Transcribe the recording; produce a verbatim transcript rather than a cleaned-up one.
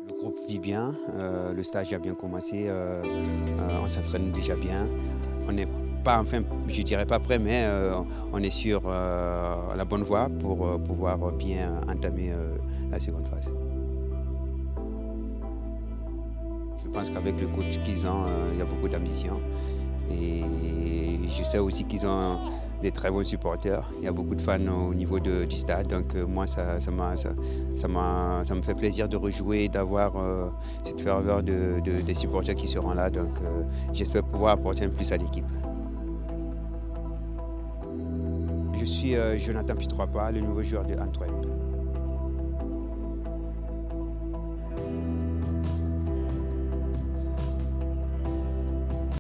Le groupe vit bien, euh, le stage a bien commencé, euh, euh, on s'entraîne déjà bien. On n'est pas, enfin, je dirais pas prêt, mais euh, on est sur euh, la bonne voie pour euh, pouvoir bien entamer euh, la seconde phase. Je pense qu'avec le coach qu'ils ont, euh, il y a beaucoup d'ambition. Et je sais aussi qu'ils ont des très bons supporters. Il y a beaucoup de fans au niveau de- du stade. Donc euh, moi, ça, ça, m'a- ça, ça m'a- ça me fait plaisir de rejouer et d'avoir euh, cette ferveur de, de- des supporters qui seront là. Donc euh, j'espère pouvoir apporter un plus à l'équipe. Je suis euh, Jonathan Pitroapa, le nouveau joueur de Antwerp.